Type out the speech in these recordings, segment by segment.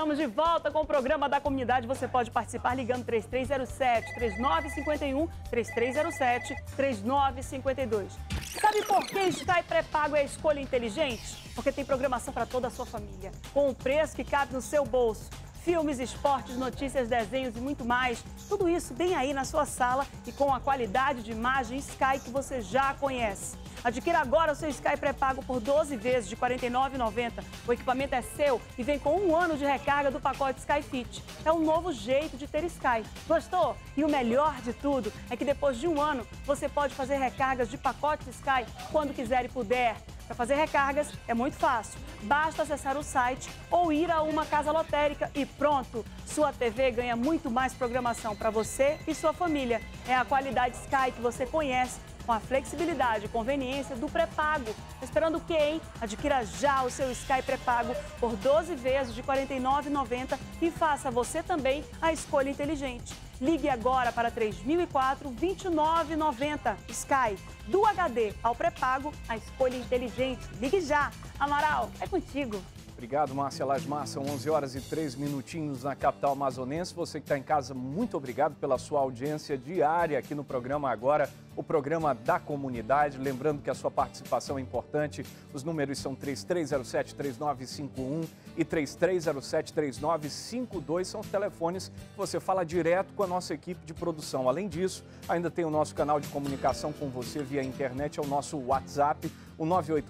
Estamos de volta com o programa da comunidade. Você pode participar ligando 3307-3951, 3307-3952. Sabe por que Sky pré-pago é a escolha inteligente? Porque tem programação para toda a sua família, com um preço que cabe no seu bolso. Filmes, esportes, notícias, desenhos e muito mais. Tudo isso bem aí na sua sala e com a qualidade de imagem Sky que você já conhece. Adquira agora o seu Sky pré-pago por 12 vezes de R$ 49,90. O equipamento é seu e vem com 1 ano de recarga do pacote Sky Fit. É um novo jeito de ter Sky. Gostou? E o melhor de tudo é que depois de 1 ano você pode fazer recargas de pacote Sky quando quiser e puder. Para fazer recargas é muito fácil. Basta acessar o site ou ir a uma casa lotérica e pronto! Sua TV ganha muito mais programação para você e sua família. É a qualidade Sky que você conhece, com a flexibilidade e conveniência do pré-pago. Esperando o quê, hein? Adquira já o seu Sky pré-pago por 12 vezes de R$ 49,90 e faça você também a escolha inteligente. Ligue agora para 3004-2990. Sky, do HD ao pré-pago, a escolha inteligente. Ligue já. Amaral, é contigo. Obrigado, Márcia Lasmar. São 11 horas e 3 minutinhos na capital amazonense. Você que está em casa, muito obrigado pela sua audiência diária aqui no programa Agora, o programa da comunidade. Lembrando que a sua participação é importante. Os números são 3307-3951 e 3307-3952. São os telefones que você fala direto com a nossa equipe de produção. Além disso, ainda tem o nosso canal de comunicação com você via internet, é o nosso WhatsApp, o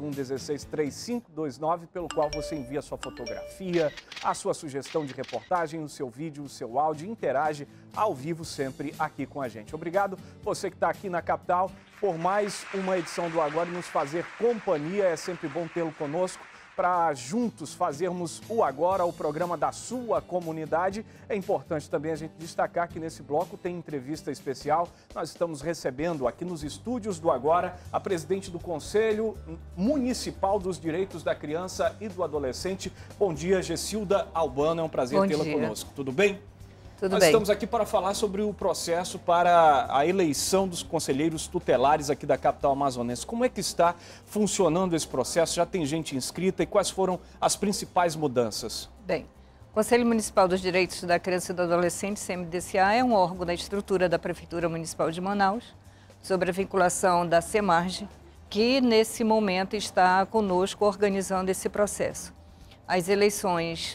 981-163529, pelo qual você envia a sua fotografia, a sua sugestão de reportagem, o seu vídeo, o seu áudio, interage ao vivo sempre aqui com a gente. Obrigado você que está aqui na capital por mais uma edição do Agora e nos fazer companhia. É sempre bom tê-lo conosco para juntos fazermos o Agora, o programa da sua comunidade. É importante também a gente destacar que nesse bloco tem entrevista especial. Nós estamos recebendo aqui nos estúdios do Agora a presidente do Conselho Municipal dos Direitos da Criança e do Adolescente. Bom dia, Gessilda Albano, é um prazer tê-la conosco. Tudo bem? Tudo Nós bem. estamos aqui para falar sobre o processo para a eleição dos conselheiros tutelares aqui da capital amazonense. Como é que está funcionando esse processo? Já tem gente inscrita e quais foram as principais mudanças? Bem, o Conselho Municipal dos Direitos da Criança e do Adolescente, CMDCA, é um órgão da estrutura da Prefeitura Municipal de Manaus, sobre a vinculação da Semarge, que nesse momento está conosco organizando esse processo. As eleições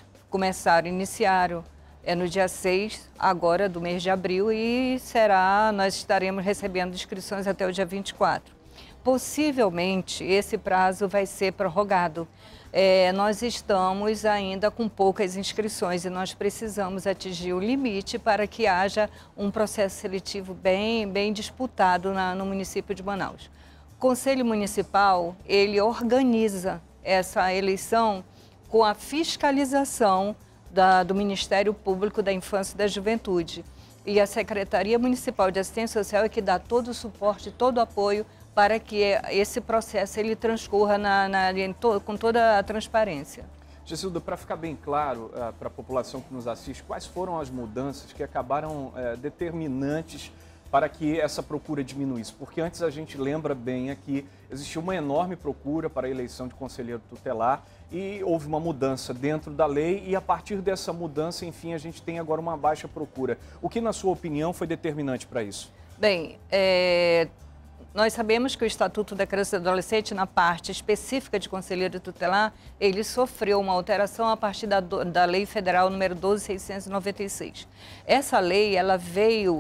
iniciaram no dia 6, agora do mês de abril, e nós estaremos recebendo inscrições até o dia 24. Possivelmente, esse prazo vai ser prorrogado. Nós estamos ainda com poucas inscrições e nós precisamos atingir o limite para que haja um processo seletivo bem disputado no município de Manaus. O Conselho Municipal, ele organiza essa eleição com a fiscalização do Ministério Público da Infância e da Juventude. E a Secretaria Municipal de Assistência Social é que dá todo o suporte, todo o apoio para que esse processo ele transcorra com toda a transparência. Gessilda, para ficar bem claro para a população que nos assiste, quais foram as mudanças que acabaram determinantes para que essa procura diminuísse? Porque antes a gente lembra bem aqui, existia uma enorme procura para a eleição de conselheiro tutelar e houve uma mudança dentro da lei e a partir dessa mudança, enfim, a gente tem agora uma baixa procura. O que, na sua opinião, foi determinante para isso? Bem, nós sabemos que o Estatuto da Criança e do Adolescente, na parte específica de conselheiro tutelar, ele sofreu uma alteração a partir da Lei Federal número 12.696. Essa lei, ela veio,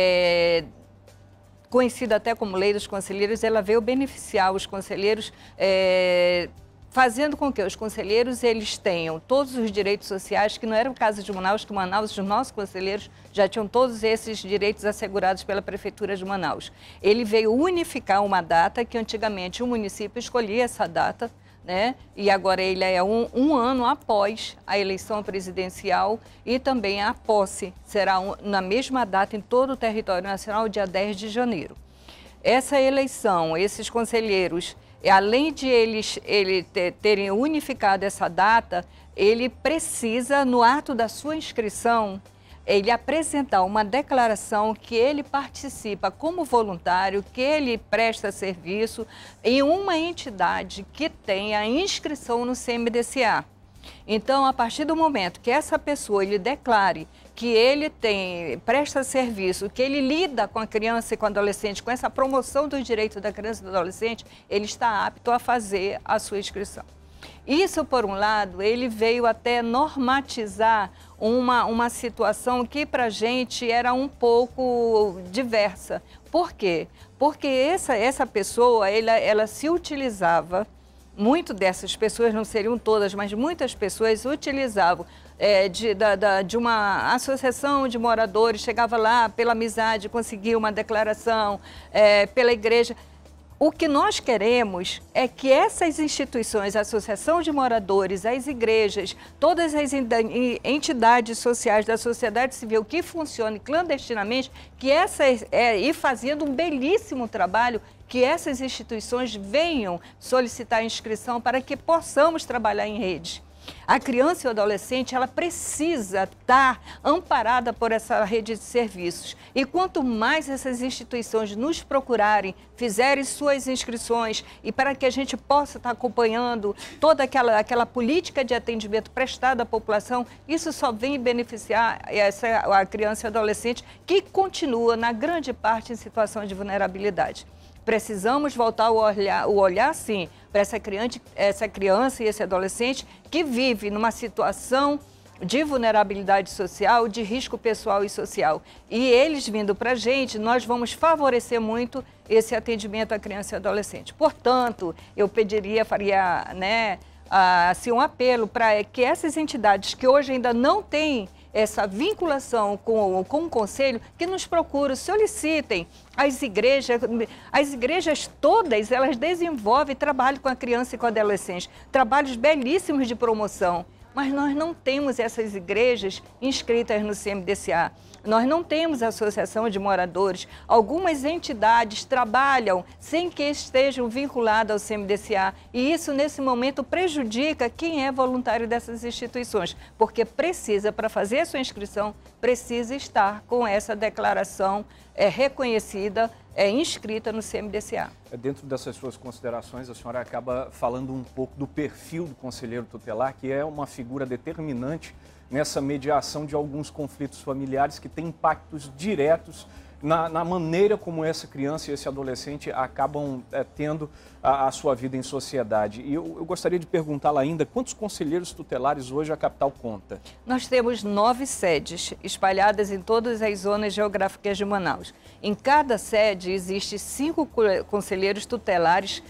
conhecida até como Lei dos Conselheiros, ela veio beneficiar os conselheiros, fazendo com que os conselheiros eles tenham todos os direitos sociais, que não era o caso de Manaus, que Manaus, os nossos conselheiros já tinham todos esses direitos assegurados pela Prefeitura de Manaus. Ele veio unificar uma data que antigamente o município escolhia essa data, né? E agora ele é um ano após a eleição presidencial e também a posse será na mesma data em todo o território nacional, dia 10 de janeiro. Essa eleição, esses conselheiros, além de eles terem unificado essa data, ele precisa, no ato da sua inscrição, ele apresentar uma declaração que ele participa como voluntário, que ele presta serviço em uma entidade que tenha inscrição no CMDCA. Então, a partir do momento que essa pessoa ele declare que ele presta serviço, que ele lida com a criança e com o adolescente, com essa promoção dos direitos da criança e do adolescente, ele está apto a fazer a sua inscrição. Isso, por um lado, ele veio até normatizar uma situação que para a gente era um pouco diversa. Por quê? Porque essa pessoa, ela se utilizava, muito dessas pessoas, não seriam todas, mas muitas pessoas utilizavam de uma associação de moradores, chegava lá pela amizade, conseguia uma declaração, pela igreja. O que nós queremos é que essas instituições, a associação de moradores, as igrejas, todas as entidades sociais da sociedade civil que funcionem clandestinamente, e fazendo um belíssimo trabalho, que essas instituições venham solicitar inscrição para que possamos trabalhar em rede. A criança e o adolescente, ela precisa estar amparada por essa rede de serviços. E quanto mais essas instituições nos procurarem, fizerem suas inscrições e para que a gente possa estar acompanhando toda aquela política de atendimento prestada à população, isso só vem beneficiar a criança e o adolescente que continua, na grande parte, em situação de vulnerabilidade. Precisamos voltar o olhar, sim, para essa criança e esse adolescente que vive numa situação de vulnerabilidade social, de risco pessoal e social. E eles vindo para a gente, nós vamos favorecer muito esse atendimento à criança e adolescente. Portanto, eu faria assim, um apelo para que essas entidades que hoje ainda não têm essa vinculação com o Conselho, que nos procuram, solicitem. As igrejas todas, elas desenvolvem trabalho com a criança e com o adolescente, trabalhos belíssimos de promoção, mas nós não temos essas igrejas inscritas no CMDCA. Nós não temos associação de moradores. Algumas entidades trabalham sem que estejam vinculadas ao CMDCA. E isso, nesse momento, prejudica quem é voluntário dessas instituições. Porque precisa, para fazer a sua inscrição, precisa estar com essa declaração reconhecida, inscrita no CMDCA. Dentro dessas suas considerações, a senhora acaba falando um pouco do perfil do conselheiro tutelar, que é uma figura determinante nessa mediação de alguns conflitos familiares que têm impactos diretos na maneira como essa criança e esse adolescente acabam tendo a sua vida em sociedade. E eu gostaria de perguntá-la ainda, quantos conselheiros tutelares hoje a capital conta? Nós temos 9 sedes espalhadas em todas as zonas geográficas de Manaus. Em cada sede existe 5 conselheiros tutelares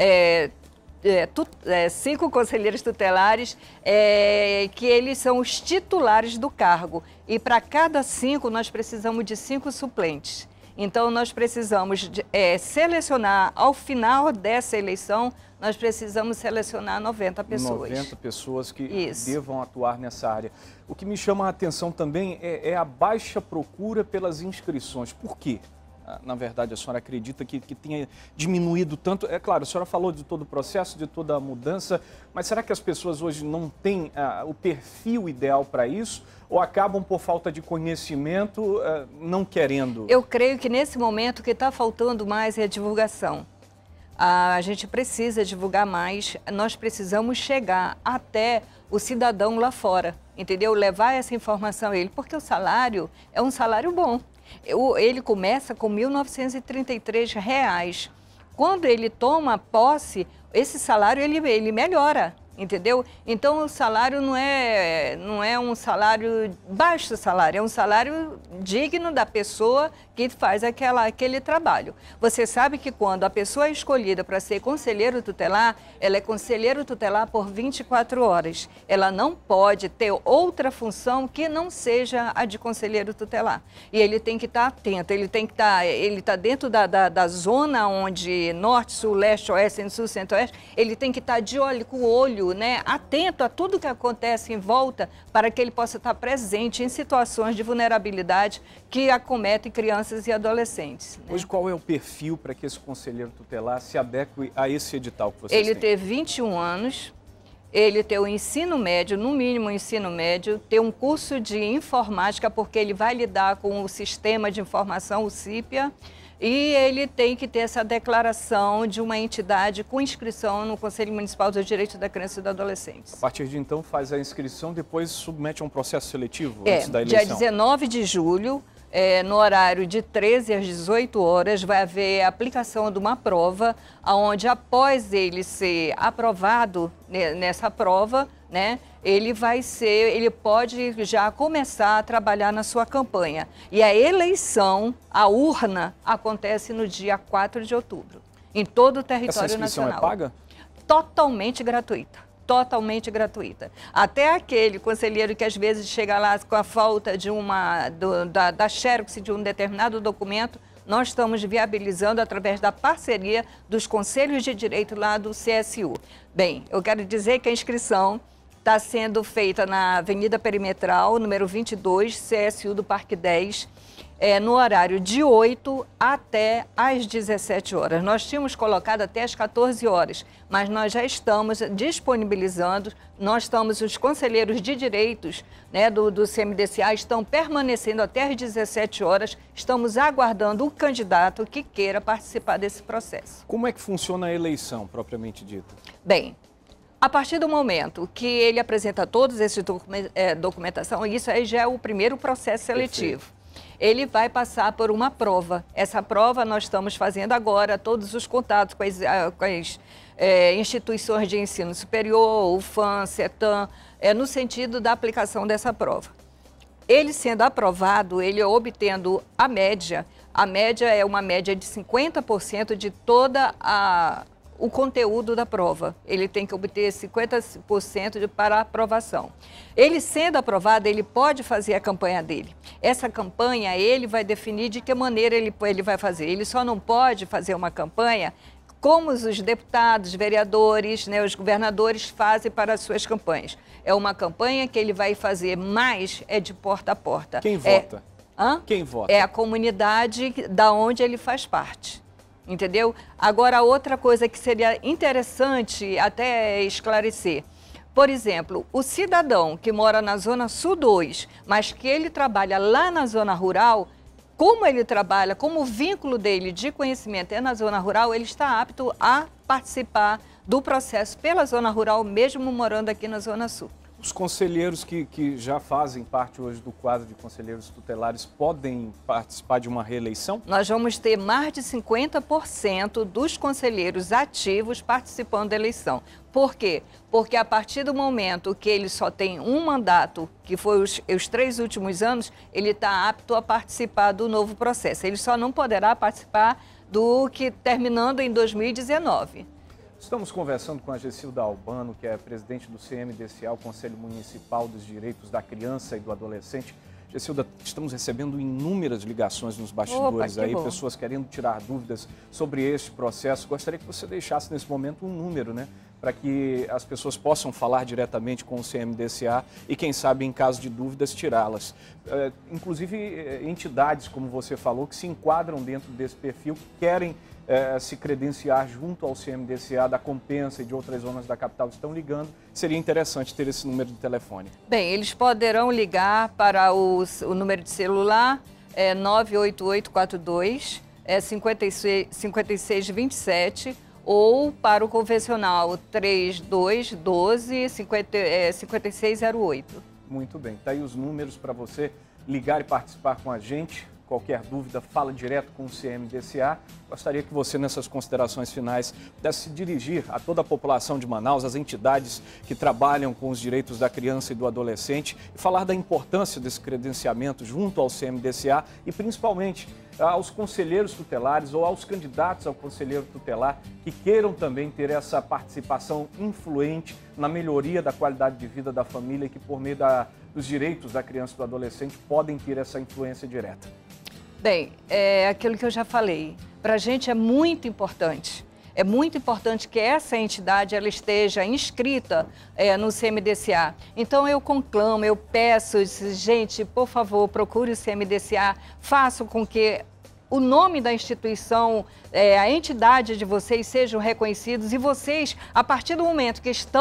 5 conselheiros tutelares, que eles são os titulares do cargo. E para cada 5, nós precisamos de 5 suplentes. Então, nós precisamos selecionar, ao final dessa eleição, nós precisamos selecionar 90 pessoas. 90 pessoas que devam atuar nessa área. O que me chama a atenção também é a baixa procura pelas inscrições. Por quê? Na verdade, a senhora acredita que tenha diminuído tanto? É claro, a senhora falou de todo o processo, de toda a mudança, mas será que as pessoas hoje não têm o perfil ideal para isso? Ou acabam, por falta de conhecimento, não querendo? Eu creio que nesse momento o que está faltando mais é a divulgação. A gente precisa divulgar mais, nós precisamos chegar até o cidadão lá fora, entendeu? Levar essa informação a ele, porque o salário é um salário bom. Ele começa com R$ 1.933. Quando ele toma posse, esse salário ele melhora, entendeu? Então o salário não é um salário baixo salário, é um salário digno da pessoa que faz aquele trabalho. Você sabe que quando a pessoa é escolhida para ser conselheiro tutelar, ela é conselheiro tutelar por 24 horas. Ela não pode ter outra função que não seja a de conselheiro tutelar. E ele tem que estar atento, ele está dentro da zona onde norte, sul, leste, oeste, centro-sul, centro-oeste, ele tem que estar de olho com o olho, né, atento a tudo que acontece em volta para que ele possa estar presente em situações de vulnerabilidade que acometem crianças e adolescentes. Né? Hoje, qual é o perfil para que esse conselheiro tutelar se adeque a esse edital que vocês têm? Ele ter 21 anos, ele ter o ensino médio, no mínimo o ensino médio, ter um curso de informática, porque ele vai lidar com o sistema de informação, o CIPIA, e ele tem que ter essa declaração de uma entidade com inscrição no Conselho Municipal dos Direitos da Criança e do Adolescente. A partir de então faz a inscrição, depois submete a um processo seletivo antes da eleição? Dia 19 de julho, no horário de 13 às 18 horas, vai haver a aplicação de uma prova, onde após ele ser aprovado nessa prova, né, ele pode já começar a trabalhar na sua campanha. E a eleição, a urna, acontece no dia 4 de outubro, em todo o território nacional. Essa inscrição é paga? Totalmente gratuita. Totalmente gratuita. Até aquele conselheiro que às vezes chega lá com a falta de da xerox de um determinado documento, nós estamos viabilizando através da parceria dos conselhos de direito lá do CSU. Bem, eu quero dizer que a inscrição está sendo feita na Avenida Perimetral, número 22, CSU do Parque 10, no horário de 8 até às 17 horas. Nós tínhamos colocado até às 14 horas, mas nós já estamos disponibilizando, os conselheiros de direitos, né, do CMDCA estão permanecendo até às 17 horas, estamos aguardando o candidato que queira participar desse processo. Como é que funciona a eleição, propriamente dita? Bem, a partir do momento que ele apresenta todos esses documentação, isso aí já é o primeiro processo seletivo. Perfeito. Ele vai passar por uma prova. Essa prova nós estamos fazendo agora, todos os contatos com as instituições de ensino superior, UFAM, CETAM, no sentido da aplicação dessa prova. Ele sendo aprovado, ele obtendo a média é uma média de 50% de toda o conteúdo da prova. Ele tem que obter 50% para aprovação. Ele sendo aprovado, ele pode fazer a campanha dele. Essa campanha, ele vai definir de que maneira ele vai fazer. Ele só não pode fazer uma campanha como os deputados, vereadores, né, os governadores fazem para as suas campanhas. É uma campanha que ele vai fazer mais de porta a porta. Quem vota? Quem vota? É a comunidade da onde ele faz parte. Entendeu? Agora, outra coisa que seria interessante até esclarecer. Por exemplo, o cidadão que mora na Zona Sul 2, mas que ele trabalha lá na Zona Rural, como ele trabalha, como o vínculo dele de conhecimento é na Zona Rural, ele está apto a participar do processo pela Zona Rural, mesmo morando aqui na Zona Sul. Os conselheiros que já fazem parte hoje do quadro de conselheiros tutelares podem participar de uma reeleição? Nós vamos ter mais de 50% dos conselheiros ativos participando da eleição. Por quê? Porque a partir do momento que ele só tem um mandato, que foi os 3 últimos anos, ele está apto a participar do novo processo. Ele só não poderá participar do que terminando em 2019. Estamos conversando com a Gessilda Albano, que é presidente do CMDCA, o Conselho Municipal dos Direitos da Criança e do Adolescente. Gessilda, estamos recebendo inúmeras ligações nos bastidores aí, pessoas querendo tirar dúvidas sobre este processo. Gostaria que você deixasse nesse momento um número, né, para que as pessoas possam falar diretamente com o CMDCA e, quem sabe, em caso de dúvidas, tirá-las. Inclusive, entidades, como você falou, que se enquadram dentro desse perfil, que querem se credenciar junto ao CMDCA da Compensa e de outras zonas da capital estão ligando. Seria interessante ter esse número de telefone. Bem, eles poderão ligar para o número de celular 98842 5627 ou para o convencional 3212 5608. Muito bem, está aí os números para você ligar e participar com a gente. Qualquer dúvida, fala direto com o CMDCA. Gostaria que você, nessas considerações finais, pudesse se dirigir a toda a população de Manaus, às entidades que trabalham com os direitos da criança e do adolescente, e falar da importância desse credenciamento junto ao CMDCA e, principalmente, aos conselheiros tutelares ou aos candidatos ao conselheiro tutelar que queiram também ter essa participação influente na melhoria da qualidade de vida da família e que, por meio dos direitos da criança e do adolescente, podem ter essa influência direta. Bem, é aquilo que eu já falei. Para a gente é muito importante. É muito importante que essa entidade ela esteja inscrita no CMDCA. Então eu conclamo, eu peço, gente, por favor, procure o CMDCA, faça com que o nome da instituição, a entidade de vocês sejam reconhecidos e vocês, a partir do momento que estão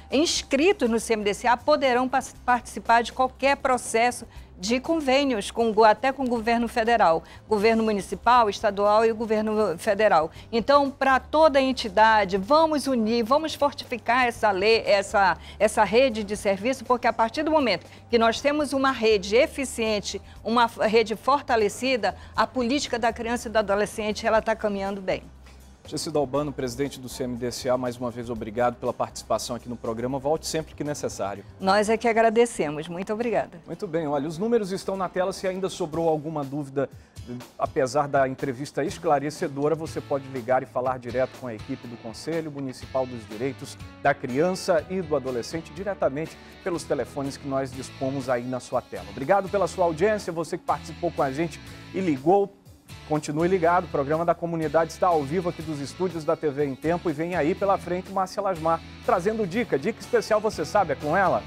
inscritos no CMDCA poderão participar de qualquer processo de convênios, até com o governo federal, governo municipal, estadual e o governo federal. Então, para toda a entidade, vamos unir, vamos fortificar essa lei, essa rede de serviço, porque a partir do momento que nós temos uma rede eficiente, uma rede fortalecida, a política da criança e do adolescente, ela está caminhando bem. Gessida Albano, presidente do CMDCA, mais uma vez obrigado pela participação aqui no programa. Volte sempre que necessário. Nós é que agradecemos. Muito obrigada. Muito bem, olha, os números estão na tela. Se ainda sobrou alguma dúvida, apesar da entrevista esclarecedora, você pode ligar e falar direto com a equipe do Conselho Municipal dos Direitos da Criança e do Adolescente, diretamente pelos telefones que nós dispomos aí na sua tela. Obrigado pela sua audiência, você que participou com a gente e ligou. Continue ligado, o programa da comunidade está ao vivo aqui dos estúdios da TV em Tempo e vem aí pela frente Márcia Lasmar, trazendo dica especial, você sabe, é com ela.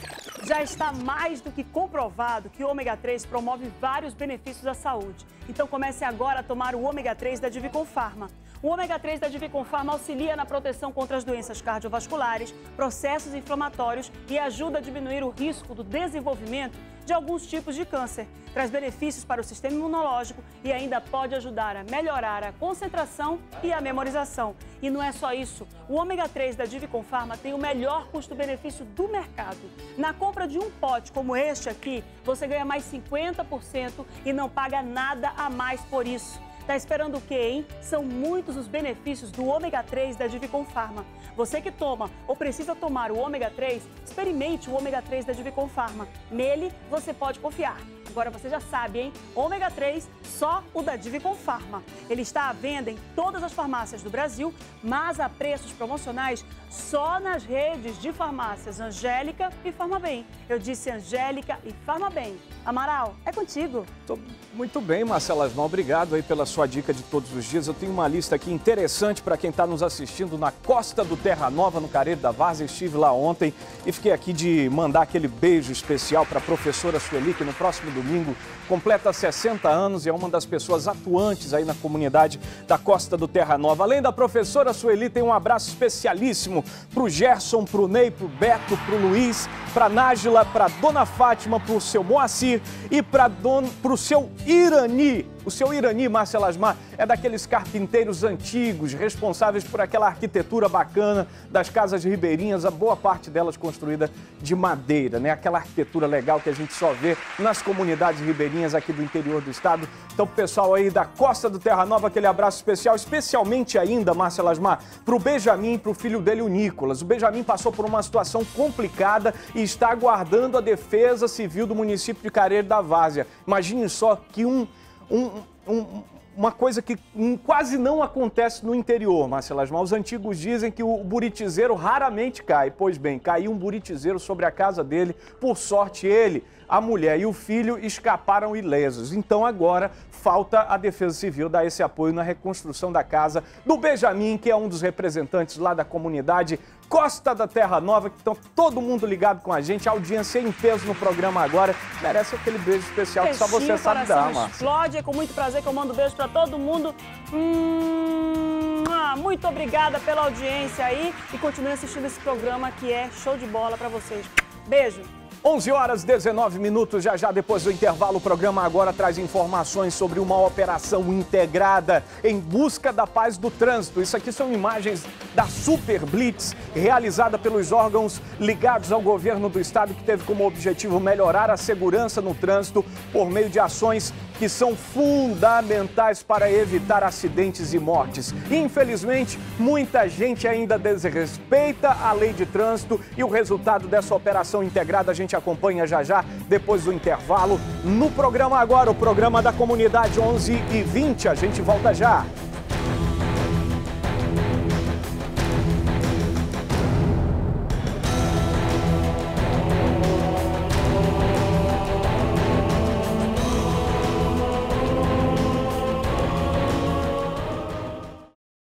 Já está mais do que comprovado que o ômega 3 promove vários benefícios à saúde. Então comece agora a tomar o ômega 3 da Divicon Pharma. O ômega 3 da Divicon Pharma auxilia na proteção contra as doenças cardiovasculares, processos inflamatórios e ajuda a diminuir o risco do desenvolvimento de alguns tipos de câncer. Traz benefícios para o sistema imunológico e ainda pode ajudar a melhorar a concentração e a memorização. E não é só isso. O ômega 3 da Divicon Pharma tem o melhor custo-benefício do mercado. Na compra de um pote como este aqui, você ganha mais 50% e não paga nada a mais por isso. Tá esperando o quê, hein? São muitos os benefícios do ômega 3 da Divicon Pharma. Você que toma ou precisa tomar o ômega 3, experimente o ômega 3 da Divicon Pharma. Nele, você pode confiar. Agora você já sabe, hein? Ômega 3, só o da Divicon Pharma. Ele está à venda em todas as farmácias do Brasil, mas a preços promocionais só nas redes de farmácias Angélica e Farmabem. Eu disse Angélica e Farmabem. Amaral, é contigo. Muito bem, Marcela Lasmar, obrigado aí pela sua dica de todos os dias. Eu tenho uma lista aqui interessante para quem está nos assistindo na costa do Terra Nova, no Careiro da Várzea. Estive lá ontem e fiquei aqui de mandar aquele beijo especial para a professora Sueli, que no próximo domingo completa 60 anos e é uma das pessoas atuantes aí na comunidade da costa do Terra Nova. Além da professora Sueli, tem um abraço especialíssimo para o Gerson, para o Ney, para o Beto, para o Luiz, para a Nájila, para a Dona Fátima, para o seu Moacir e para o seu Irani. O seu Irani, Márcia Lasmar, é daqueles carpinteiros antigos, responsáveis por aquela arquitetura bacana das casas ribeirinhas, a boa parte delas construída de madeira, né? Aquela arquitetura legal que a gente só vê nas comunidades ribeirinhas aqui do interior do estado. Então, pro pessoal aí da costa do Terra Nova, aquele abraço especial, especialmente ainda, Márcia Lasmar, pro Benjamin e pro filho dele, o Nicolas. O Benjamin passou por uma situação complicada e está aguardando a Defesa Civil do município de Careiro da Várzea. Imagine só que uma coisa que quase não acontece no interior, Márcia Lasmar. Os antigos dizem que o buritizeiro raramente cai. Pois bem, caiu um buritizeiro sobre a casa dele. Por sorte, ele, a mulher e o filho escaparam ilesos. Então agora falta a Defesa Civil dar esse apoio na reconstrução da casa do Benjamin, que é um dos representantes lá da comunidade Costa da Terra Nova, que estão todo mundo ligado com a gente, a audiência em peso no programa agora, merece aquele beijo especial que só você sabe dar, Márcia. Explode, é com muito prazer que eu mando beijo para todo mundo. Muito obrigada pela audiência aí e continue assistindo esse programa que é show de bola para vocês. Beijo. 11h19, já depois do intervalo, o programa agora traz informações sobre uma operação integrada em busca da paz do trânsito. Isso aqui são imagens da Super Blitz, realizada pelos órgãos ligados ao governo do estado, que teve como objetivo melhorar a segurança no trânsito por meio de ações que são fundamentais para evitar acidentes e mortes. Infelizmente, muita gente ainda desrespeita a lei de trânsito e o resultado dessa operação integrada a gente acompanha já depois do intervalo. No programa agora, o programa da comunidade 11h20, a gente volta já.